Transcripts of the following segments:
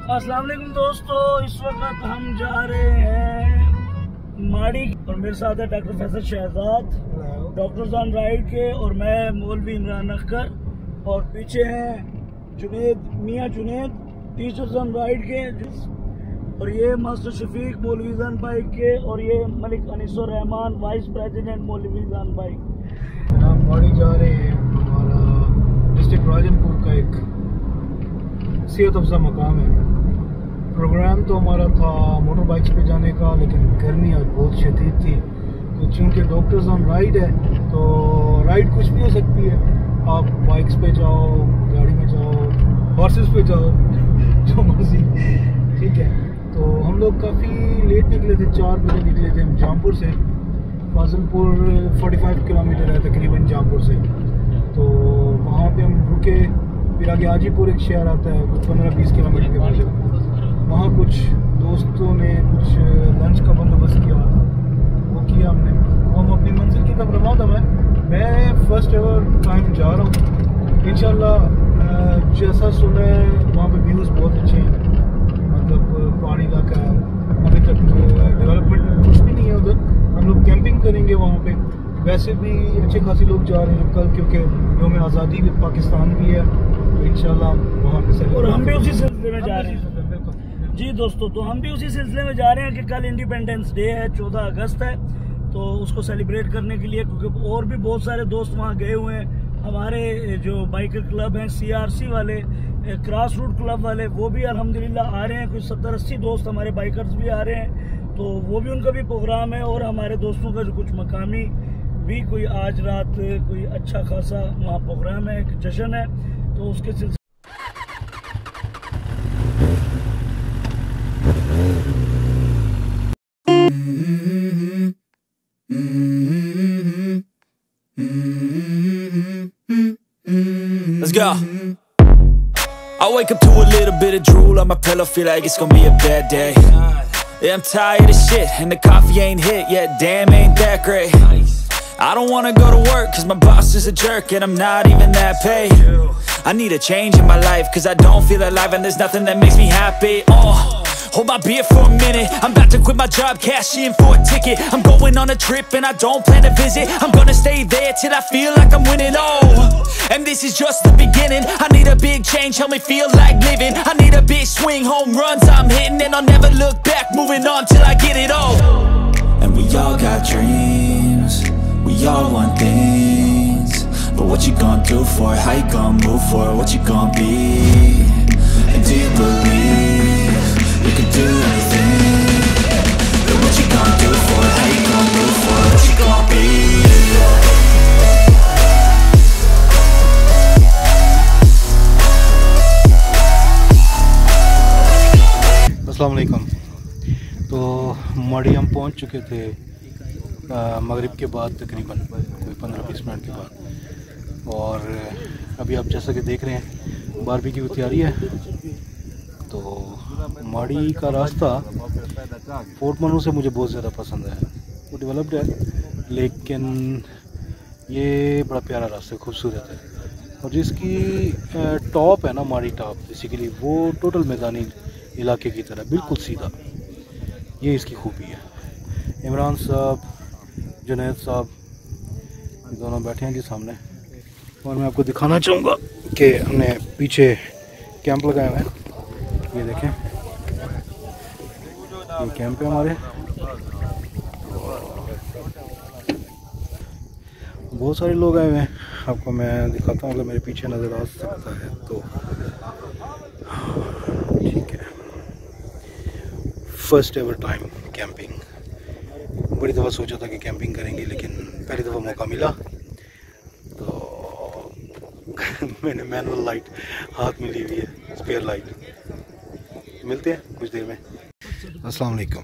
अस्सलाम वालेकुम दोस्तों, इस वक्त हम जा रहे हैं माड़ी और मेरे साथ है doctor Faisal Shahzad, doctors on ride के, और मैं मौलवी इमरान अख्तर, और पीछे हैं जुनेद, मियाँ जुनेद, टीचर्स ऑन राइड के, और ये master Shafiq Maulvis on bike के, और ये Malik Anisur Rahman vice president Maulvis on bike. हम माड़ी जा रहे हैं। हमारा डिस्ट्रिक्ट राजनपुर का एक सेहत अफजा मकाम है। प्रोग्राम तो हमारा था मोटर बाइक्स पे जाने का, लेकिन गर्मी आज बहुत शदीद थी, तो चूँकि डॉक्टर्स ऑन राइड है तो राइड कुछ भी हो सकती है। आप बाइक्स पे जाओ, गाड़ी में जाओ, हॉर्सेस पे जाओ, जो मर्जी, ठीक है। तो हम लोग काफ़ी लेट निकले थे, 4 बजे निकले थे हम जामपुर से। फाजिलपुर 45 किलोमीटर है तकरीबन जामपुर से, तो वहाँ पे हम रुके। फिर आगे हाजीपुर एक शहर आता है कुछ 15-20 किलोमीटर के बाद, वहाँ कुछ दोस्तों ने कुछ लंच का बंदोबस्त किया हुआ था, वो किया हमने। वो हम अपनी मंजिल की तरफ रवाना था। मैं फर्स्ट एवर टाइम जा रहा हूँ इंशाल्लाह। जैसा सुना है वहाँ पे व्यूज़ बहुत अच्छे हैं, मतलब पहाड़ी इलाका है, अभी तक डेवलपमेंट कुछ भी नहीं है उधर। हम लोग कैंपिंग करेंगे वहाँ पे। वैसे भी अच्छे खासी लोग जा रहे हैं कल, क्योंकि यौम आज़ादी भी पाकिस्तान भी है, तो इंशाल्लाह वहाँ पे, और हम भी उसी सिलसिले में जा रहे हैं। जी दोस्तों, तो हम भी उसी सिलसिले में जा रहे हैं कि कल इंडिपेंडेंस डे है, 14 अगस्त है, तो उसको सेलिब्रेट करने के लिए, क्योंकि और भी बहुत सारे दोस्त वहाँ गए हुए हैं। हमारे जो बाइकर क्लब हैं, CRC वाले, क्रॉस रूट क्लब वाले, वो भी अल्हम्दुलिल्लाह आ रहे हैं। कुछ 70-80 दोस्त हमारे बाइकर्स भी आ रहे हैं, तो वो भी उनका भी प्रोग्राम है। और हमारे दोस्तों का जो कुछ मकामी भी कोई आज रात कोई अच्छा खासा वहाँ प्रोग्राम है, एक जश्न है, तो उसके सिलसिले Let's go. I wake up to a little bit of drool on my pillow, feel like it's gonna be a bad day. Yeah, I'm tired of shit and the coffee ain't hit yet, damn ain't that great. I don't wanna go to work cause my boss is a jerk and I'm not even that paid. I need a change in my life cause I don't feel alive and there's nothing that makes me happy. Hold my beer for a minute, I'm about to quit my job, cash in for a ticket. I'm going on a trip and I don't plan to visit. I'm gonna stay there till I feel like I'm winning, and this is just the beginning. I need a big change, help me feel like living. I need a big swing, home runs I'm hitting, and I'll never look back, moving on till I get it all. And we all got dreams, we all want things, but what you gonna do for it? How you gonna move for it? What you gonna be? And do you believe you can do anything? But what you gonna do for it? How you gonna move for it? What you gonna be? अस्सलाम वालेकुम। तो माड़ी हम पहुंच चुके थे मगरिब के बाद, तकरीबन कोई 15-20 मिनट के बाद, और अभी आप जैसा कि देख रहे हैं बारबेक्यू की तैयारी है। तो माड़ी का रास्ता फोर्ट मनू से मुझे बहुत ज़्यादा पसंद है। वो डेवलप्ड है, लेकिन ये बड़ा प्यारा रास्ता, खूबसूरत है। और जिसकी टॉप है ना, माड़ी टॉप, बेसिकली वो टोटल मैदानी इलाके की तरह बिल्कुल सीधा, ये इसकी खूबी है। इमरान साहब, जुनैद साहब दोनों बैठे हैं जी सामने, और मैं आपको दिखाना चाहूँगा कि हमने पीछे कैंप लगाए हुए हैं। ये देखें, ये कैंप है हमारे। बहुत सारे लोग आए हुए हैं, आपको मैं दिखाता हूँ अगर मेरे पीछे नज़र आ सकता है तो। ठीक है, फर्स्ट एवर टाइम कैंपिंग। बड़ी दफ़ा सोचा था कि कैंपिंग करेंगे, लेकिन पहली दफ़ा मौका मिला तो मैंने मैनुअल लाइट हाथ में ली हुई है, स्पेयर लाइट। मिलते हैं कुछ देर में। अस्सलाम वालेकुम।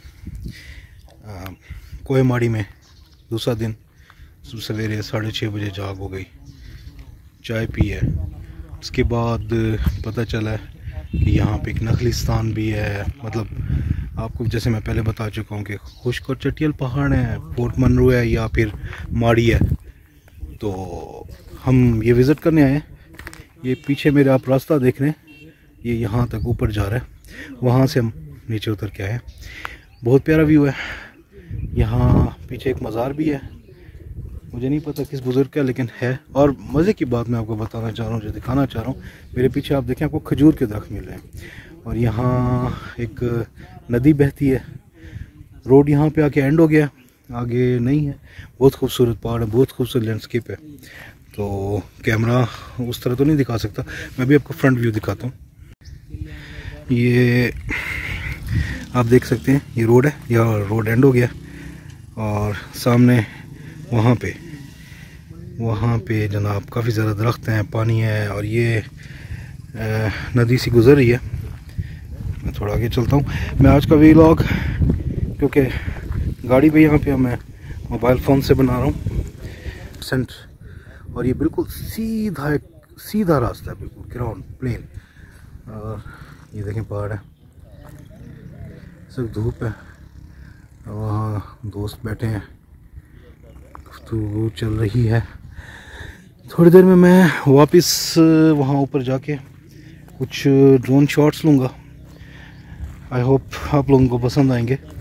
कोई माड़ी में दूसरा दिन, सवेरे 6:30 बजे जाग हो गई, चाय पी है। उसके बाद पता चला कि यहाँ पे एक नखलिस्तान भी है। मतलब आपको जैसे मैं पहले बता चुका हूँ कि खुश्क और चटियल पहाड़ है, फोर्ट मनरू है या फिर माड़ी है, तो हम ये विज़िट करने आए हैं। ये पीछे मेरे आप रास्ता देख रहे हैं, ये यहाँ तक ऊपर जा रहा है, वहाँ से हम नीचे उतर के आए हैं। बहुत प्यारा व्यू है। यहाँ पीछे एक मज़ार भी है, मुझे नहीं पता किस बुज़ुर्ग का लेकिन है। और मज़े की बात मैं आपको बताना चाह रहा हूँ, जो दिखाना चाह रहा हूँ, मेरे पीछे आप देखें आपको खजूर के दरख्त मिल रहे हैं। और यहाँ एक नदी बहती है, रोड यहाँ पे आके एंड हो गया, आगे नहीं है। बहुत खूबसूरत पहाड़ है, बहुत खूबसूरत लैंडस्केप है। तो कैमरा उस तरह तो नहीं दिखा सकता, मैं भी आपको फ्रंट व्यू दिखाता हूँ। ये आप देख सकते हैं, ये रोड है, यहाँ रोड एंड हो गया और सामने वहाँ पे जनाब काफ़ी ज़्यादा दरख्त हैं, पानी है और ये नदी सी गुज़र रही है। मैं थोड़ा आगे चलता हूँ। मैं आज का व्लॉग क्योंकि गाड़ी पे यहाँ पे मैं मोबाइल फ़ोन से बना रहा हूँ। और ये बिल्कुल सीधा रास्ता है, बिल्कुल ग्राउंड प्लेन। और ये देखें पहाड़ है, सिर्फ धूप है। वहाँ दोस्त बैठे हैं, गुफ्तगू चल रही है। थोड़ी देर में मैं वापस वहाँ ऊपर जाके कुछ ड्रोन शॉट्स लूँगा। आई होप आप लोगों को पसंद आएंगे।